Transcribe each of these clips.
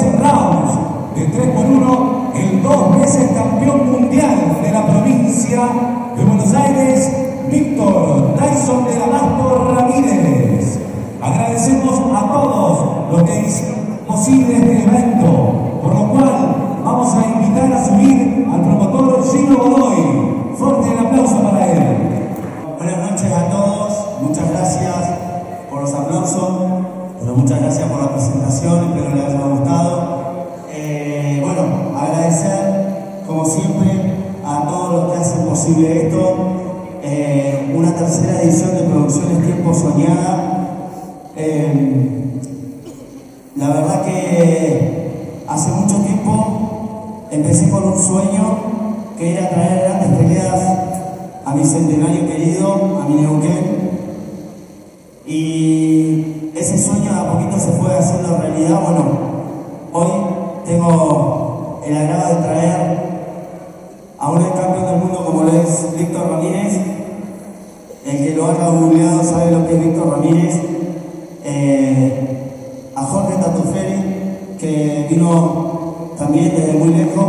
en rounds de 3x1, el 2 veces campeón mundial de la provincia de Buenos Aires, Víctor Tyson del Abasto Ramírez. Agradecemos a todos los que hicieron posible este evento, por lo cual vamos a invitar a subir al promotor Gino Godoy. Fuerte el aplauso para él. Buenas noches a todos, muchas gracias por los aplausos, pero muchas gracias por la presentación, espero les haya gustado. Bueno, agradecer como siempre a todos los que hacen posible esto, una tercera edición de Producciones Tiempo Soñada. La verdad que hace mucho tiempo empecé con un sueño que era traer grandes peleas a mi centenario querido, a mi Neuquén, y ese sueño de a poquito se fue haciendo realidad. Bueno, hoy tengo el agrado de traer a un ex campeón del mundo como lo es Víctor Ramírez. El que lo haya googleado sabe lo que es Víctor Ramírez. A Jorge Tatuferi, que vino también desde muy lejos.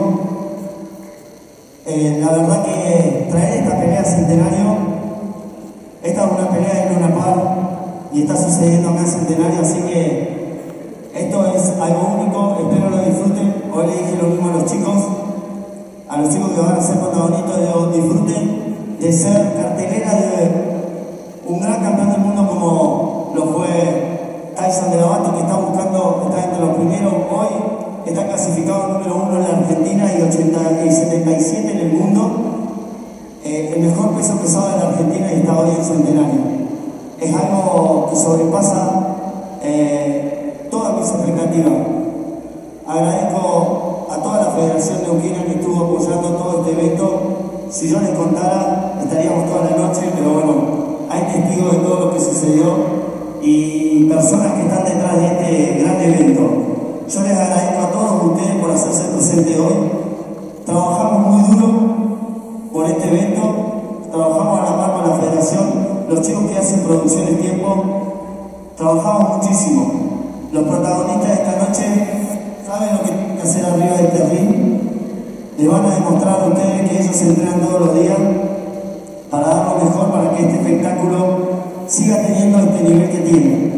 La verdad que traer esta pelea centenario, esta es una pelea de Luna Par y está sucediendo acá en Centenario, así que esto es algo único, espero lo disfruten. Hoy le dije lo mismo a los chicos que van a ser protagonistas, disfruten de ser cartelera de un gran campeón del mundo como lo fue Tyson del Abasto, que está entre los primeros hoy, está clasificado número 1 en la Argentina y 77 en el mundo, el mejor peso pesado de la Argentina y está hoy en Centenario. Es algo que sobrepasa todas mis expectativas. Agradezco a toda la Federación Neuquina que estuvo apoyando todo este evento. Si yo les contara, estaríamos toda la noche, pero bueno, hay testigos de todo lo que sucedió y personas que están detrás de este gran evento. Yo les agradezco a todos ustedes por hacerse presente hoy. Trabajamos muy duro por este evento, trabajamos a la par con la Federación, los chicos que hacen Producciones Tiempo, trabajamos muchísimo. Los protagonistas de esta noche saben lo que tienen que hacer arriba de este ring. Les van a demostrar a ustedes que ellos se entrenan todos los días para dar lo mejor para que este espectáculo siga teniendo este nivel que tiene.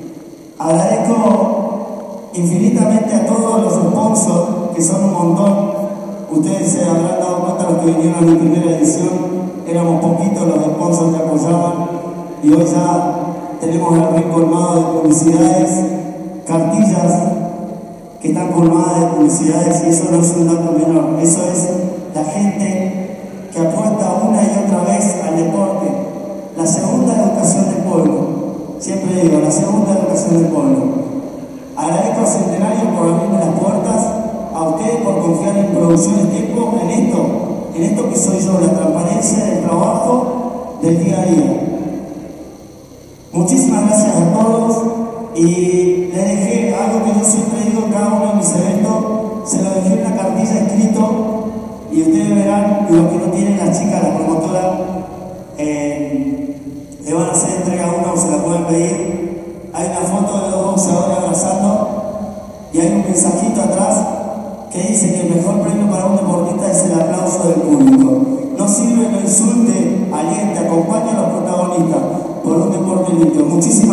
Agradezco infinitamente a todos los sponsors, que son un montón. Ustedes se habrán dado cuenta, los que vinieron a mi primera edición, éramos poquitos los sponsors que apoyaban y hoy ya tenemos el ring colmado de publicidades, cartillas que están colmadas de publicidades, y eso no es un dato menor, eso es la gente que apuesta una y otra vez al deporte. La segunda educación del pueblo, siempre digo, la segunda educación del pueblo. Agradezco a Centenario por abrirme las puertas, a ustedes por confiar en Producciones Tiempo, en esto que soy yo, la transparencia del trabajo del día a día. Muchísimas gracias a todos y les dejé algo que yo siempre digo en cada uno de mis eventos, se lo dejé en la cartilla escrito y ustedes verán lo que no tienen las chicas, la promotora. Le van a hacer entrega a uno, se la pueden pedir. Hay una foto de los boxeadores abrazando y hay un mensajito atrás que dice que el mejor premio para un deportista es el aplauso del público. No sirve, no insulte, aliente, acompañe a los protagonistas por un deporte limpio. Muchísimas